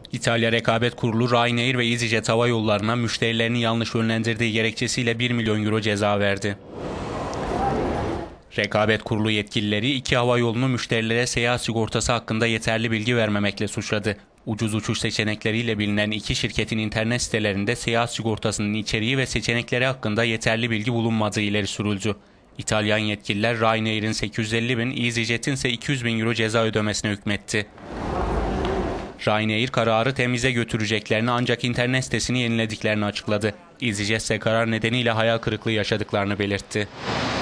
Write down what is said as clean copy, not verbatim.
İtalya Rekabet Kurulu Ryanair ve EasyJet hava yollarına müşterilerini yanlış yönlendirdiği gerekçesiyle 1 milyon euro ceza verdi. Rekabet Kurulu yetkilileri iki hava yolunu müşterilere seyahat sigortası hakkında yeterli bilgi vermemekle suçladı. Ucuz uçuş seçenekleriyle bilinen iki şirketin internet sitelerinde seyahat sigortasının içeriği ve seçenekleri hakkında yeterli bilgi bulunmadığı ileri sürüldü. İtalyan yetkililer Ryanair'in 850 bin, EasyJet'in ise 200 bin euro ceza ödemesine hükmetti. Ryanair kararı temize götüreceklerini ancak internet sitesini yenilediklerini açıkladı. EasyJet ise karar nedeniyle hayal kırıklığı yaşadıklarını belirtti.